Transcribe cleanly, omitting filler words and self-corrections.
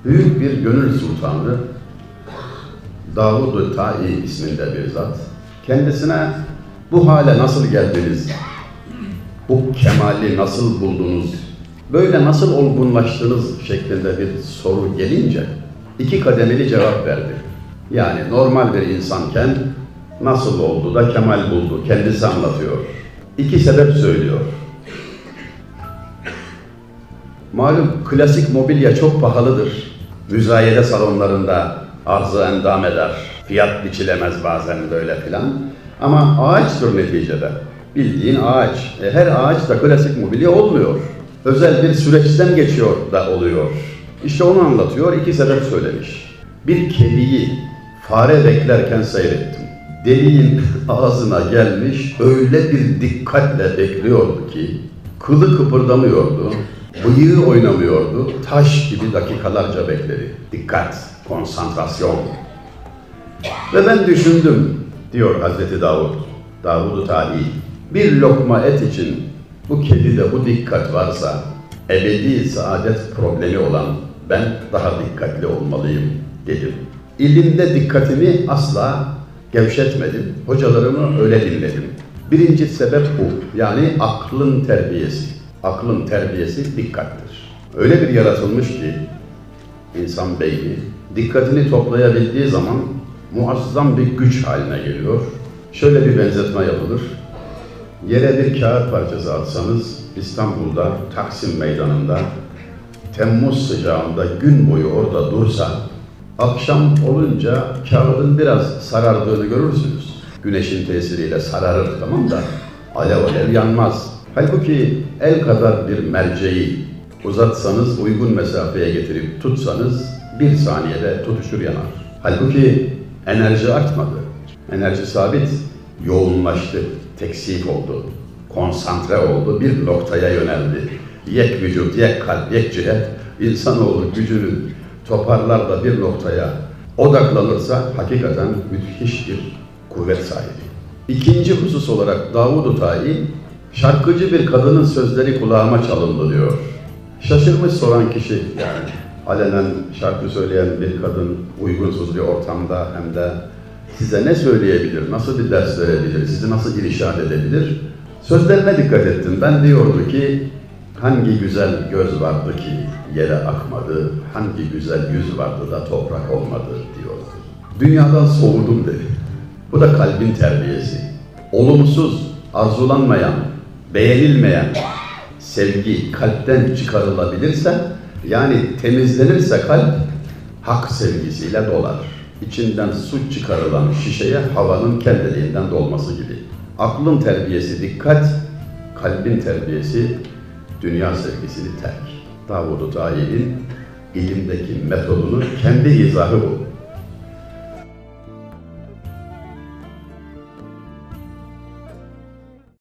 Büyük bir gönül sultanı Davud-u Ta'i isminde bir zat. Kendisine bu hale nasıl geldiniz, bu kemali nasıl buldunuz, böyle nasıl olgunlaştınız şeklinde bir soru gelince iki kademeli cevap verdi. Yani normal bir insanken nasıl oldu da kemal buldu, kendisi anlatıyor. İki sebep söylüyor. Malum klasik mobilya çok pahalıdır. Müzayede salonlarında arzı endam eder. Fiyat biçilemez bazen böyle filan. Ama ağaçtır neticede. Bildiğin ağaç. Her ağaç da klasik mobilya olmuyor. Özel bir süreçten geçiyor da oluyor. İşte onu anlatıyor, iki sebep söylemiş. Bir kediyi fare beklerken seyrettim. Deliğin ağzına gelmiş, öyle bir dikkatle bekliyordu ki, kılı kıpırdamıyordu, bıyığı oynamıyordu, taş gibi dakikalarca bekledi. Dikkat, konsantrasyon. Ve ben düşündüm, diyor Hazreti Davud, Davud-u Ta'i, bir lokma et için bu kedide bu dikkat varsa, ebedi saadet problemi olan ben daha dikkatli olmalıyım dedim. İlimde dikkatimi asla gevşetmedim, hocalarımı öyle dinledim. Birinci sebep bu, yani aklın terbiyesi. Aklın terbiyesi dikkattir. Öyle bir yaratılmış ki insan beyni dikkatini toplayabildiği zaman muazzam bir güç haline geliyor. Şöyle bir benzetme yapılır. Yere bir kağıt parçası atsanız İstanbul'da Taksim Meydanı'nda Temmuz sıcağında gün boyu orada dursa akşam olunca kağıdın biraz sarardığını görürsünüz. Güneşin tesiriyle sararır, tamam da alev alev yanmaz. Halbuki el kadar bir merceği uzatsanız, uygun mesafeye getirip tutsanız bir saniyede tutuşur yanar. Halbuki enerji artmadı. Enerji sabit, yoğunlaştı, teksik oldu, konsantre oldu, bir noktaya yöneldi. Yek vücut, yek kalp, yek cihet, insanoğlu gücünü toparlar da bir noktaya odaklanırsa hakikaten müthiş bir kuvvet sahibi. İkinci husus olarak Davud-u Ta'i, şarkıcı bir kadının sözleri kulağıma çalındı diyor. Şaşırmış soran kişi, yani alenen şarkı söyleyen bir kadın uygunsuz bir ortamda hem de size ne söyleyebilir, nasıl bir ders verebilir, sizi nasıl irşad edebilir? Sözlerine dikkat ettim. Ben diyordu ki, hangi güzel göz vardı ki yere akmadı, hangi güzel yüz vardı da toprak olmadı diyordu. Dünyadan soğudum dedi. Bu da kalbin terbiyesi. Olumsuz, arzulanmayan, beğenilmeyen sevgi kalpten çıkarılabilirse, yani temizlenirse kalp, hak sevgisiyle dolar. İçinden su çıkarılan şişeye havanın kendiliğinden dolması gibi. Aklın terbiyesi dikkat, kalbin terbiyesi dünya sevgisini terk. Davud-u Ta'i'nin ilimdeki metodunu kendi izahı bu.